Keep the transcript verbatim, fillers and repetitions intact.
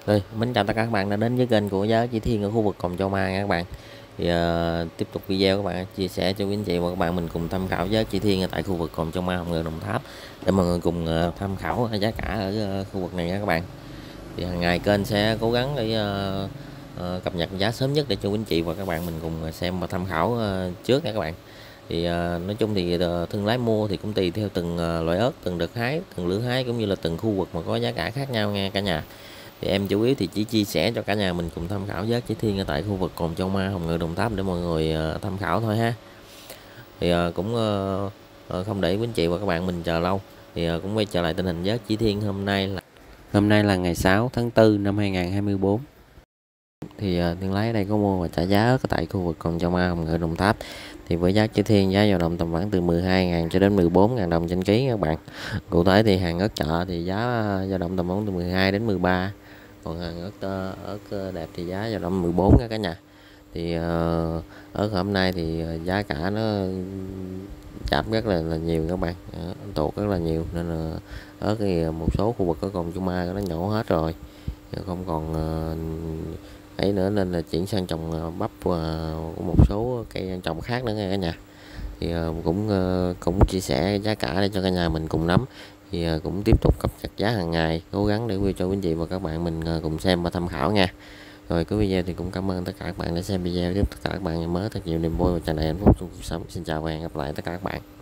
Rồi, mến chào tất cả các bạn đã đến với kênh của Giá Chỉ Thiên ở khu vực Cồn Châu Mai nha các bạn. Thì uh, tiếp tục video các bạn chia sẻ cho quý anh chị và các bạn mình cùng tham khảo giá Chỉ Thiên ở tại khu vực Cồn Châu Mai, Hồng Ngự, Đồng Tháp để mọi người cùng uh, tham khảo giá cả ở uh, khu vực này nha các bạn. Thì hàng ngày kênh sẽ cố gắng để uh, uh, cập nhật giá sớm nhất để cho quý anh chị và các bạn mình cùng xem và tham khảo uh, trước nha các bạn. Thì uh, nói chung thì uh, thương lái mua thì cũng tùy theo từng uh, loại ớt, từng đợt hái, từng lứa hái cũng như là từng khu vực mà có giá cả khác nhau nha cả nhà. Thì em chủ yếu thì chỉ chia sẻ cho cả nhà mình cùng tham khảo giá Chỉ Thiên ở tại khu vực Cồn Châu Mai, Hồng Ngự, Đồng Tháp để mọi người uh, tham khảo thôi ha. Thì uh, cũng uh, uh, không để quý anh chị và các bạn mình chờ lâu, thì uh, cũng quay trở lại tình hình giá Chỉ Thiên hôm nay là hôm nay là ngày sáu tháng tư năm hai nghìn không trăm hai mươi tư. Thì uh, thương lái ở đây có mua và trả giá ở tại khu vực Cồn Châu Mai, Hồng Ngự, Đồng Tháp. Thì với giá Chỉ Thiên giá dao động tầm khoảng từ mười hai nghìn cho đến mười bốn nghìn đồng trên ký các bạn. Cụ thể thì hàng ớt chợ thì giá dao động tầm khoảng từ mười hai đến mười ba. Còn hàng ớt ớt đẹp thì giá dao động mười bốn nha cả nhà. Thì uh, ớt hôm nay thì giá cả nó giảm rất là, là nhiều các bạn, tụt rất là nhiều, nên là ớt thì một số khu vực ở Cồn Châu Mai nó nhổ hết rồi, không còn uh, ấy nữa, nên là chuyển sang trồng bắp và một số cây trồng khác nữa nha cả nhà. Thì uh, cũng uh, cũng chia sẻ giá cả để cho cả nhà mình cùng nắm. Thì uh, cũng tiếp tục cập nhật giá hàng ngày, cố gắng để cho quý anh chị và các bạn mình uh, cùng xem và tham khảo nha. Rồi cái video thì cũng cảm ơn tất cả các bạn đã xem video, giúp tất cả các bạn mới thật nhiều niềm vui và tràn đầy hạnh phúc trong cuộc sống. Xin chào và hẹn gặp lại tất cả các bạn.